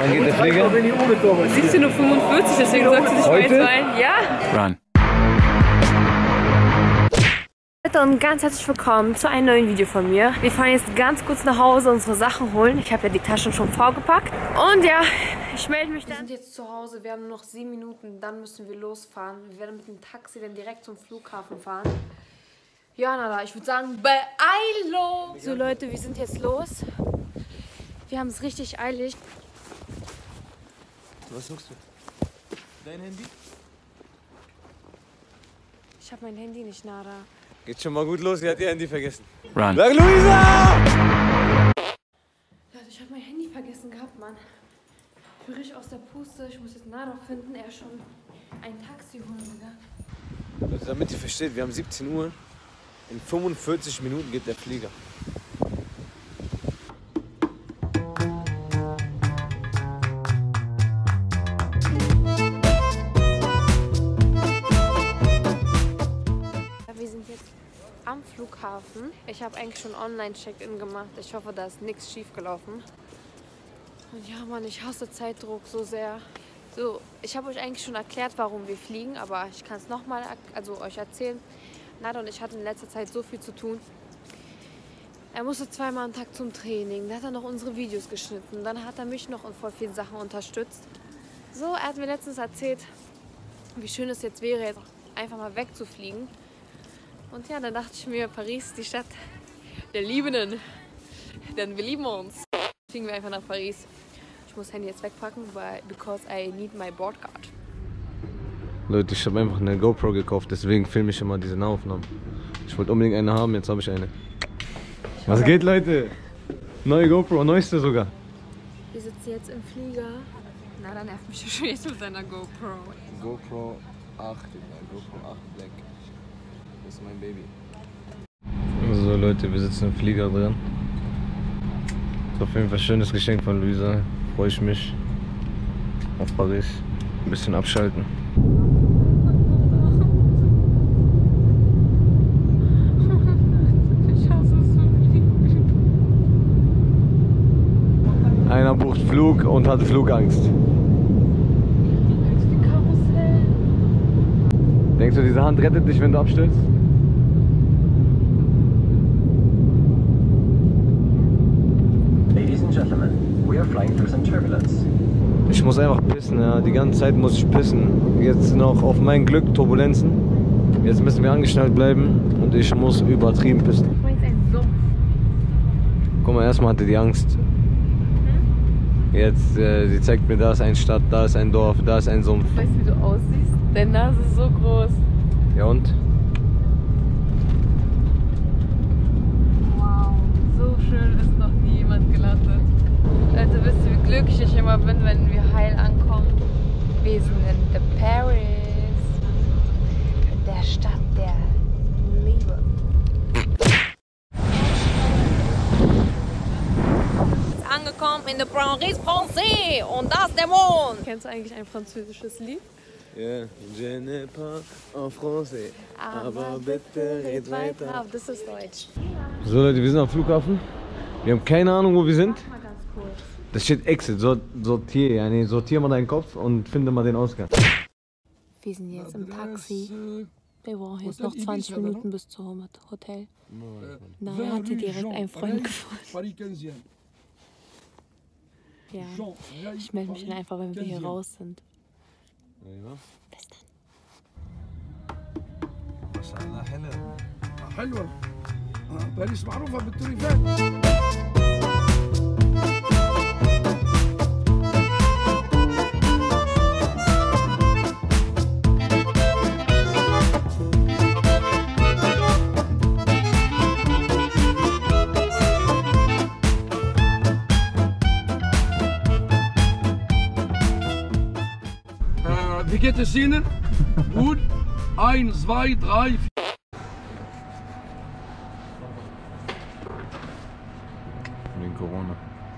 Wann geht der Flieger? 17:45 Uhr, deswegen sagst du dich heute? Ja. Run. Und ganz herzlich willkommen zu einem neuen Video von mir. Wir fahren jetzt ganz kurz nach Hause unsere Sachen holen. Ich habe ja die Taschen schon vorgepackt. Und ja, ich melde mich dann. Wir sind jetzt zu Hause, wir haben nur noch 7 Minuten, dann müssen wir losfahren. Wir werden mit dem Taxi dann direkt zum Flughafen fahren. Ja, Nada, ich würde sagen, Beeilung! So Leute, wir sind jetzt los. Wir haben es richtig eilig. Was suchst du? Dein Handy? Ich habe mein Handy nicht, Nada. Geht schon mal gut los, sie hat ihr Handy vergessen. Run. Sag Luisa! Leute, ich habe mein Handy vergessen gehabt, Mann. Ich bin richtig aus der Puste. Ich muss jetzt Nada finden. Er ist schon ein Taxi holen gegangen. Also damit ihr versteht, wir haben 17 Uhr. In 45 Minuten geht der Flieger. Wir sind jetzt am Flughafen. Ich habe eigentlich schon Online-Check-In gemacht. Ich hoffe, da ist nichts schief gelaufen. Und ja, Mann, ich hasse Zeitdruck so sehr. So, ich habe euch eigentlich schon erklärt, warum wir fliegen, aber ich kann es nochmal euch erzählen. Nada und ich hatten in letzter Zeit so viel zu tun. Er musste 2-mal am Tag zum Training. Dann hat er noch unsere Videos geschnitten. Dann hat er mich noch in voll vielen Sachen unterstützt. So, er hat mir letztens erzählt, wie schön es jetzt wäre, jetzt einfach mal wegzufliegen. Und ja, dann dachte ich mir, Paris ist die Stadt der Liebenden. Denn wir lieben uns. Fliegen wir einfach nach Paris. Ich muss das Handy jetzt wegpacken, because I need my board card. Leute, ich habe einfach eine GoPro gekauft, deswegen filme ich immer diese Nahaufnahmen. Ich wollte unbedingt eine haben, jetzt habe ich eine. Was geht, Leute? Neue GoPro, neueste sogar. Wir sitzen jetzt im Flieger. Na, dann nervt mich schon jetzt mit seiner GoPro. GoPro 8, GoPro 8 Black. Das ist mein Baby. So Leute, wir sitzen im Flieger drin. Das ist auf jeden Fall ein schönes Geschenk von Luisa. Freue ich mich auf Paris. Ein bisschen abschalten. Einer bucht Flug und hat Flugangst. Denkst du, diese Hand rettet dich, wenn du abstürzt? Ladies and gentlemen, we are flying through some turbulence. Ich muss einfach pissen, ja. Die ganze Zeit muss ich pissen. Jetzt noch auf mein Glück Turbulenzen. Jetzt müssen wir angeschnallt bleiben und ich muss übertrieben pissen. Guck mal, erstmal hatte die Angst. Jetzt, sie zeigt mir, da ist eine Stadt, da ist ein Dorf, da ist ein Sumpf. Weißt du, wie du aussiehst? Deine Nase ist so groß. Ja und? Wow, so schön ist noch nie jemand gelandet. Leute, wisst ihr, wie glücklich ich immer bin, wenn wir heil ankommen? Wir sind in Paris, in der Stadt der Liebe. Angekommen in der Paris Français und das ist der Mond. Kennst du eigentlich ein französisches Lied? Ja, je ne pas en français, aber bitte red weiter. Das ist Deutsch. So Leute, wir sind am Flughafen. Wir haben keine Ahnung, wo wir sind. Mal ganz kurz. Das steht Exit, sortier, ja, nee, sortier mal deinen Kopf und finde mal den Ausgang. Wir sind jetzt im Taxi. Wir brauchen jetzt noch 20 Minuten bis zum Hotel. Na, er hatte direkt einen Freund gefunden. Ja, ich melde mich dann einfach, wenn wir hier raus sind. Bis dann. حلوة باريس معروفة بالتوريفات. Wie geht es Ihnen? Gut? 1, 2, 3, 4. Wegen Corona.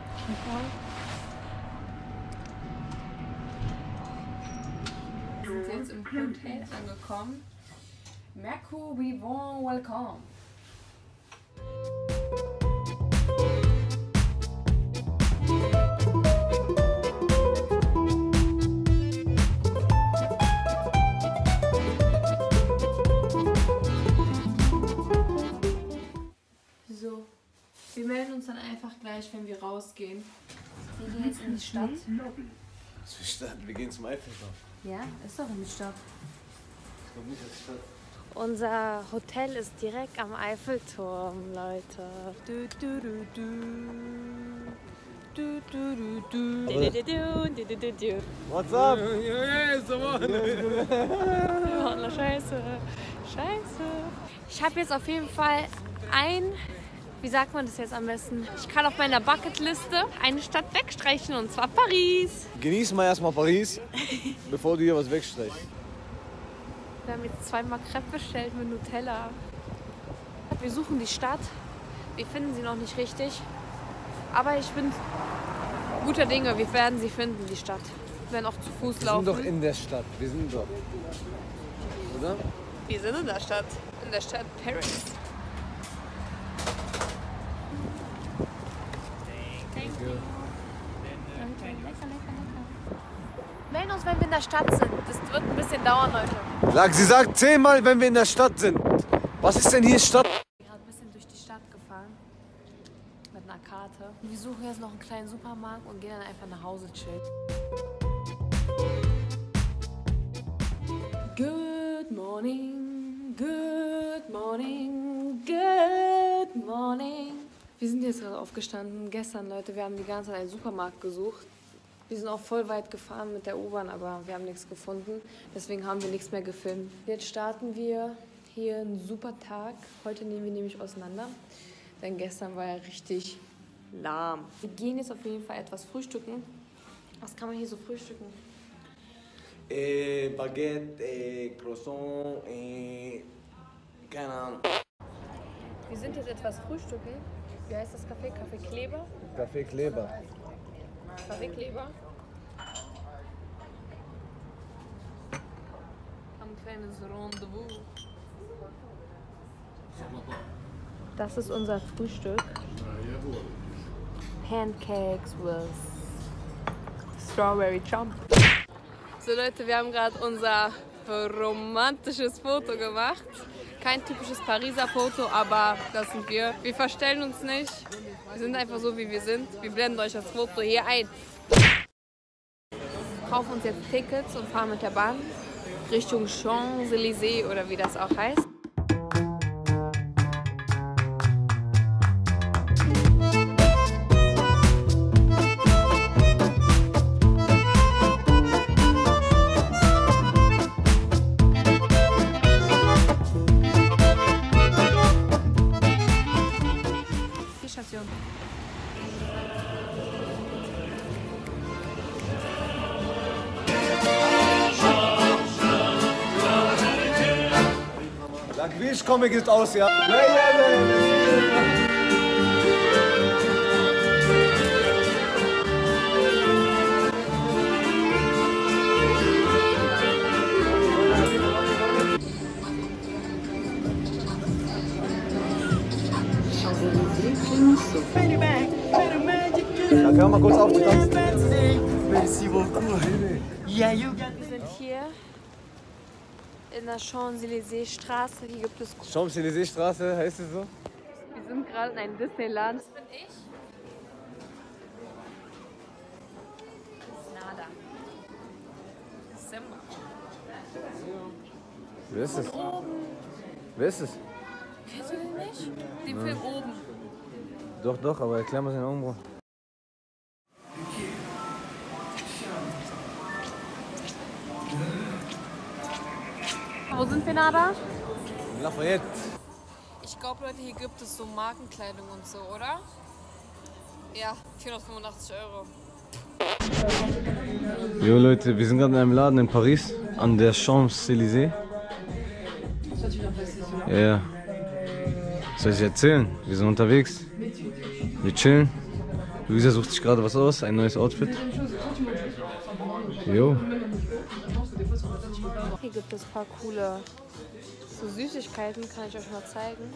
Wir sind jetzt im Hotel angekommen. Merkur, we warm welcome. gleich, wenn wir rausgehen. Wir gehen jetzt in die Stadt. Was für Stadt? Wir gehen zum Eiffelturm. Ja, ist doch in die Stadt. Ich glaube nicht, dass Stadt. Unser Hotel ist direkt am Eiffelturm, Leute. Du, du, du, du. Du, du, du, du. Du, du, du, du, du, du. What's up? Ja, Scheiße. Scheiße. Ich habe jetzt auf jeden Fall wie sagt man das jetzt am besten? Ich kann auf meiner Bucketliste eine Stadt wegstreichen, und zwar Paris. Genieß mal erstmal Paris, bevor du hier was wegstreichst. Wir haben jetzt 2 Crepe bestellt mit Nutella. Wir suchen die Stadt. Wir finden sie noch nicht richtig. Aber ich bin guter Dinge. Wir werden sie finden, die Stadt. Wir werden auch zu Fuß laufen. Wir sind doch in der Stadt. Wir sind doch. Oder? Wir sind in der Stadt. In der Stadt Paris. Melden uns, wenn wir in der Stadt sind. Das wird ein bisschen dauern, Leute. Sie sagt 10-mal, wenn wir in der Stadt sind. Was ist denn hier Stadt? Ich bin gerade ein bisschen durch die Stadt gefahren. Mit einer Karte. Wir suchen jetzt noch einen kleinen Supermarkt und gehen dann einfach nach Hause chillen. Good morning, good morning, good morning. Wir sind jetzt gerade aufgestanden. Gestern, Leute, wir haben die ganze Zeit einen Supermarkt gesucht. Wir sind auch voll weit gefahren mit der U-Bahn, aber wir haben nichts gefunden. Deswegen haben wir nichts mehr gefilmt. Jetzt starten wir hier einen super Tag. Heute nehmen wir nämlich auseinander, denn gestern war ja richtig lahm. Wir gehen jetzt auf jeden Fall etwas frühstücken. Was kann man hier so frühstücken? Baguette, Croissant, keine Ahnung. Wir sind jetzt etwas frühstücken. Wie heißt das Café? Café Kleber? Café Kleber. Café Kleber. Ein kleines Rendezvous. Das ist unser Frühstück. Pancakes with Strawberry Jump. So Leute, wir haben gerade unser romantisches Foto gemacht. Kein typisches Pariser Foto, aber das sind wir. Wir verstellen uns nicht. Wir sind einfach so, wie wir sind. Wir blenden euch das Foto hier ein. Wir kaufen uns jetzt Tickets und fahren mit der Bahn Richtung Champs-Élysées oder wie das auch heißt. Wie Comic ist aus, ja. Da können wir mal kurz auftanzen. Merci beaucoup. Yeah, you got Wir sind hier in der Champs-Élysées-Straße. Hier gibt es... Champs-Élysées-Straße, heißt es so? Wir sind gerade in einem Disneyland. Das bin ich. Nada. Simba. Wer ist es? Wer ist es? Kennst du den nicht? Den Film oben. Doch, doch, aber erklär mal seinen Augenbrauen. Wo sind wir, Nada? Lafayette. Ich glaube, Leute, hier gibt es so Markenkleidung und so, oder? Ja, 485 €. Jo Leute, wir sind gerade in einem Laden in Paris, an der Champs-Élysées. Ja. Soll ich erzählen? Wir sind unterwegs. Wir chillen. Luisa sucht sich gerade was aus, ein neues Outfit. Jo. Hier gibt es ein paar coole so Süßigkeiten, kann ich euch mal zeigen.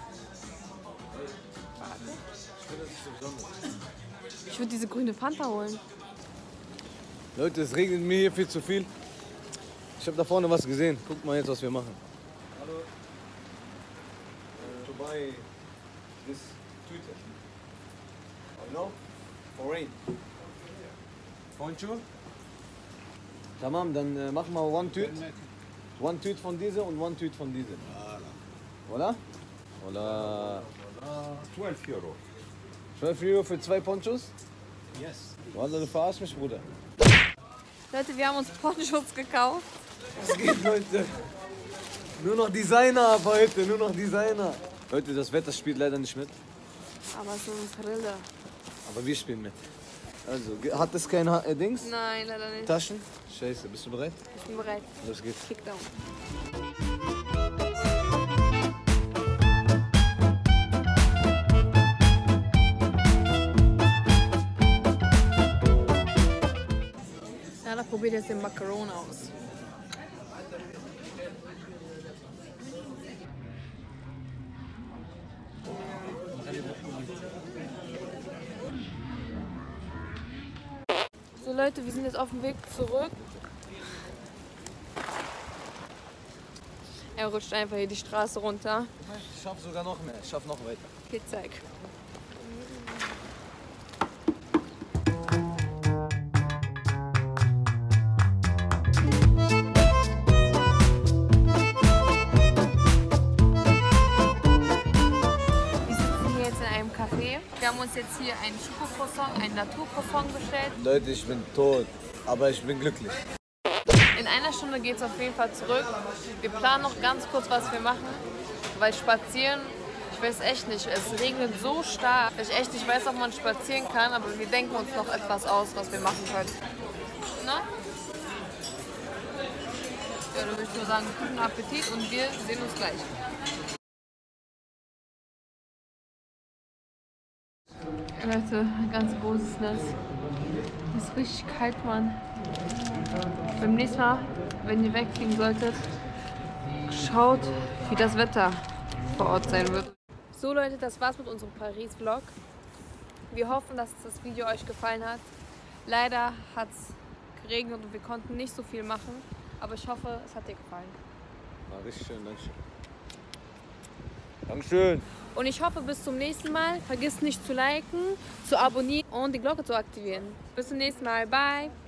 Ich würde diese grüne Fanta holen. Leute, es regnet mir hier viel zu viel. Ich habe da vorne was gesehen. Guckt mal jetzt, was wir machen. Hallo. To buy this Tüte. No? For rain. Poncho? Tamam, dann mach mal one Tüte. One Tüte von diese und one Tüte von diese. Oder? Oder 12 Euro. 12 Euro für 2 Ponchos? Yes. Wallah, du verarsch mich, Bruder. Leute, wir haben uns Ponchos gekauft. Was geht, Leute? Nur noch Designer ab heute, nur noch Designer. Leute, das Wetter spielt leider nicht mit, Aber es ist unsere Rille. aber wir spielen mit. Also, hat das kein Dings? Nein, leider nicht. Taschen? Scheiße, bist du bereit? Ich bin bereit. Los geht's. Kickdown. Ja, da probiert jetzt den Macaron aus. So Leute, wir sind jetzt auf dem Weg zurück. Er rutscht einfach hier die Straße runter. Ich schaff sogar noch mehr, ich schaff noch weiter. Okay, zeig. Wir haben uns jetzt hier ein Schokocroissant, ein Naturcroissant bestellt. Leute, ich bin tot, aber ich bin glücklich. In einer Stunde geht es auf jeden Fall zurück. Wir planen noch ganz kurz, was wir machen, weil spazieren, ich weiß echt nicht, es regnet so stark, dass ich echt nicht weiß, ob man spazieren kann, aber wir denken uns noch etwas aus, was wir machen können. Na? Ja, dann würde ich nur sagen, guten Appetit und wir sehen uns gleich. Leute, ganz großes Netz. Es ist richtig kalt, Mann. Beim nächsten Mal, wenn ihr wegfliegen solltet, schaut, wie das Wetter vor Ort sein wird. So Leute, das war's mit unserem Paris-Vlog. Wir hoffen, dass das Video euch gefallen hat. Leider hat es geregnet und wir konnten nicht so viel machen. Aber ich hoffe, es hat dir gefallen. War richtig schön, Dankeschön. Dankeschön. Und ich hoffe, bis zum nächsten Mal. Vergiss nicht zu liken, zu abonnieren und die Glocke zu aktivieren. Bis zum nächsten Mal. Bye.